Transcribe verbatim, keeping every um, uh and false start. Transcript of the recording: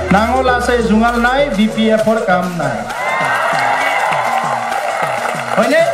Nango lasai jungal nai B P F or kam nai. Oke?